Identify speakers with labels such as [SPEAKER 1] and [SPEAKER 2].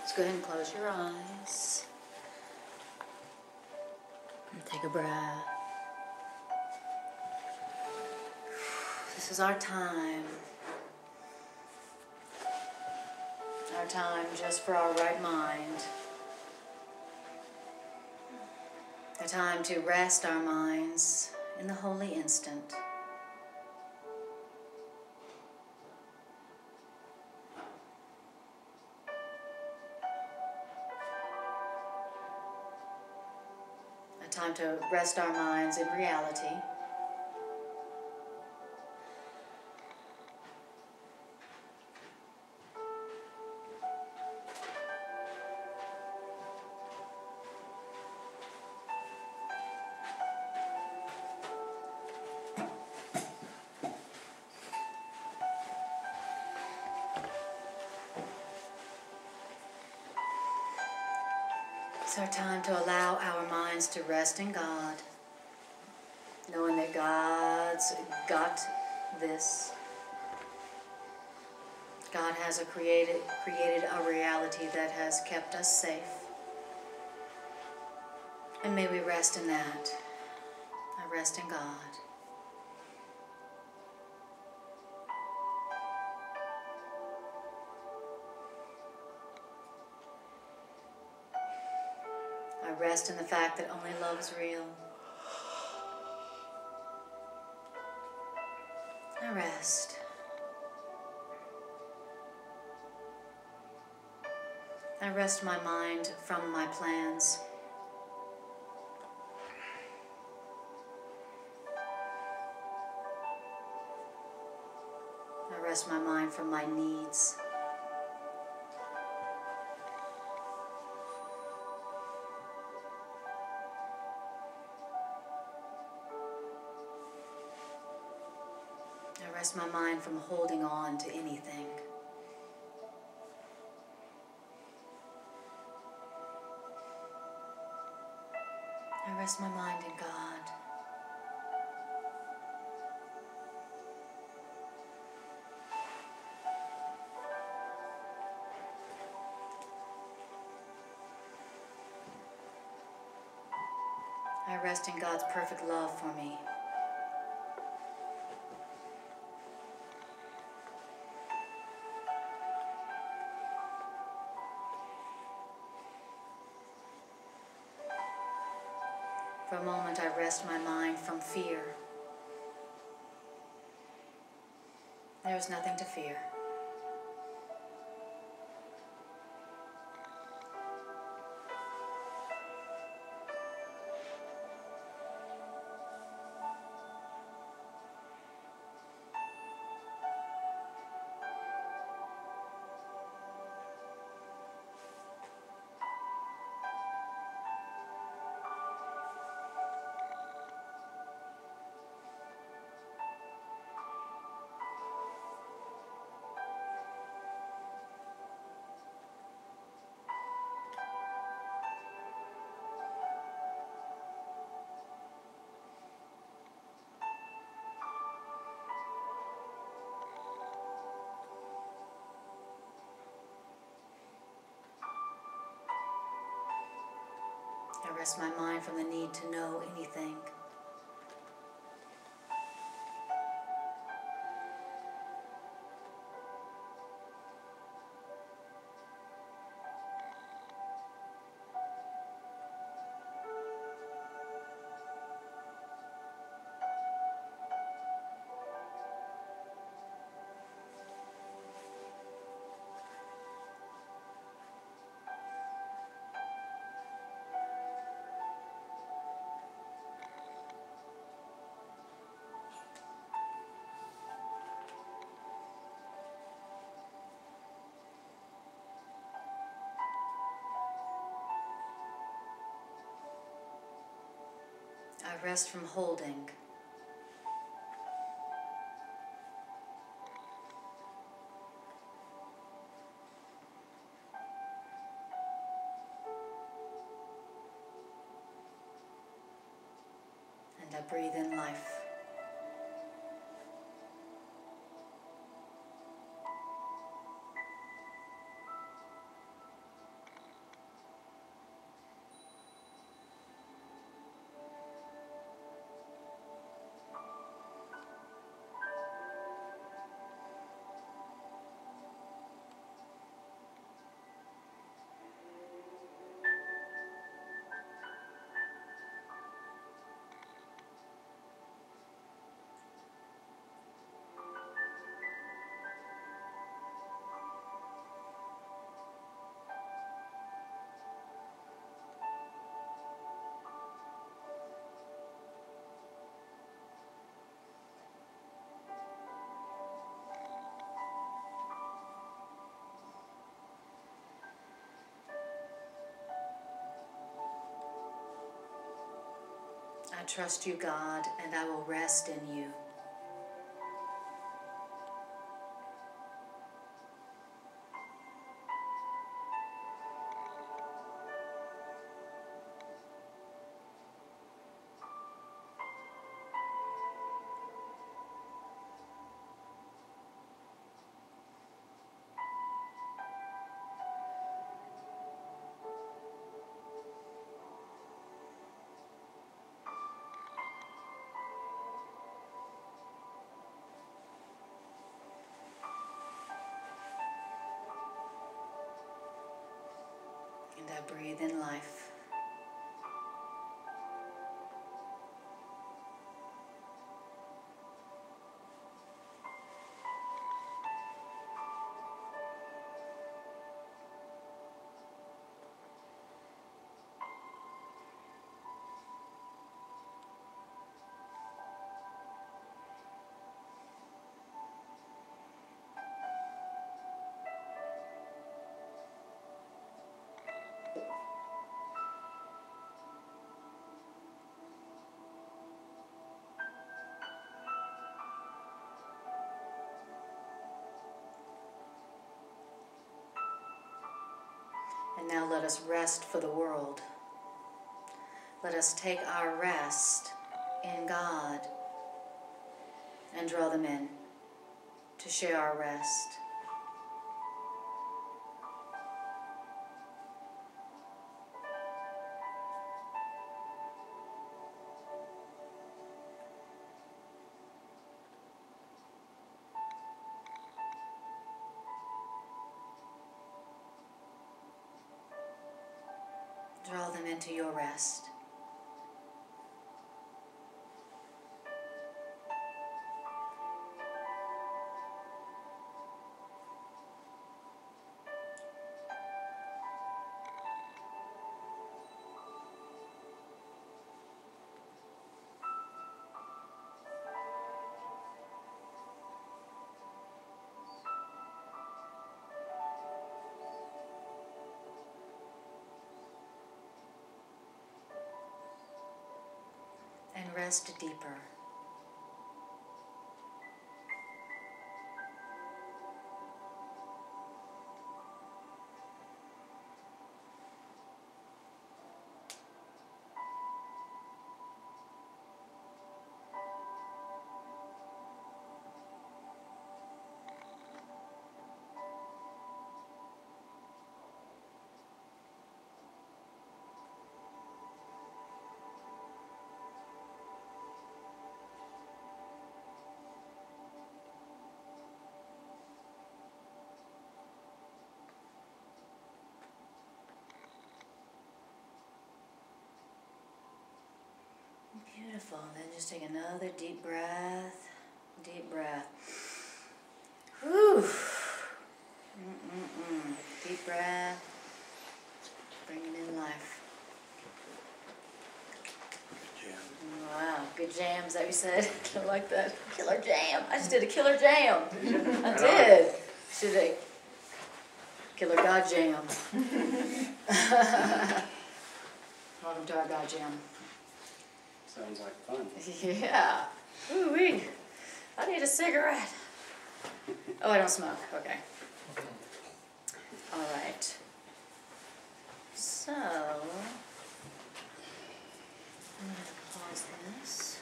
[SPEAKER 1] Let's go ahead and close your eyes. And take a breath. This is our time. Our time just for our right mind. A time to rest our minds in the holy instant. A time to rest our minds in reality. It's our time to allow our minds to rest in God, knowing that God's got this. God has created a reality that has kept us safe. And may we rest in that. I rest in God. I rest in the fact that only love is real. I rest. I rest my mind from my plans. I rest my mind from my needs. I rest my mind from holding on to anything. I rest my mind in God. I rest in God's perfect love for me. For a moment, I rest my mind from fear. There is nothing to fear. I rest my mind from the need to know anything. I rest from holding. And I breathe in life. I trust you, God, and I will rest in you. And I breathe in life. And now let us rest for the world. Let us take our rest in God and draw them in to share our rest. Draw them into your rest. And rest deeper. Beautiful. Then just take another deep breath. Deep breath. Whew. Deep breath. Bringing in life.
[SPEAKER 2] Good jam.
[SPEAKER 1] Wow, good jam. Is that what you said? I like that. Killer jam. I just did a killer jam. I did. Should I? Killer God jam. Welcome to our God jam.
[SPEAKER 2] Sounds like fun.
[SPEAKER 1] Yeah. Ooh-wee. I need a cigarette. Oh, I don't smoke. Okay. All right. So, I'm going to pause this.